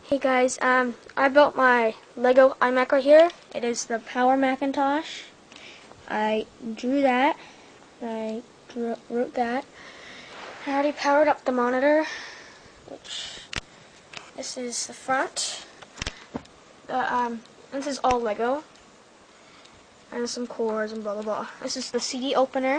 Hey guys, I built my Lego iMac right here. It is the Power Macintosh. I drew that. Wrote that. I already powered up the monitor. This is the front. This is all Lego. And some cords and blah blah blah. This is the CD opener.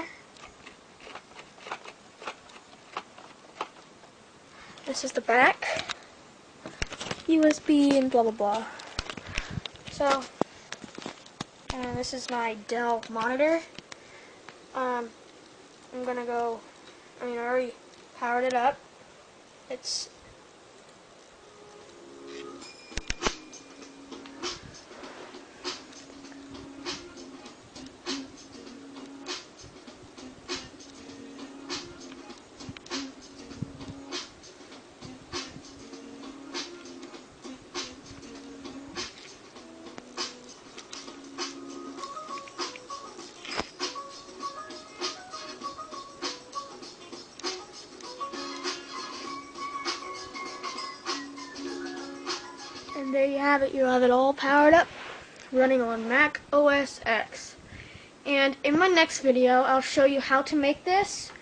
This is the back. USB and blah blah blah. So, this is my Dell monitor. I already powered it up. And there you have it. You have it all powered up, running on Mac OS X. And in my next video, I'll show you how to make this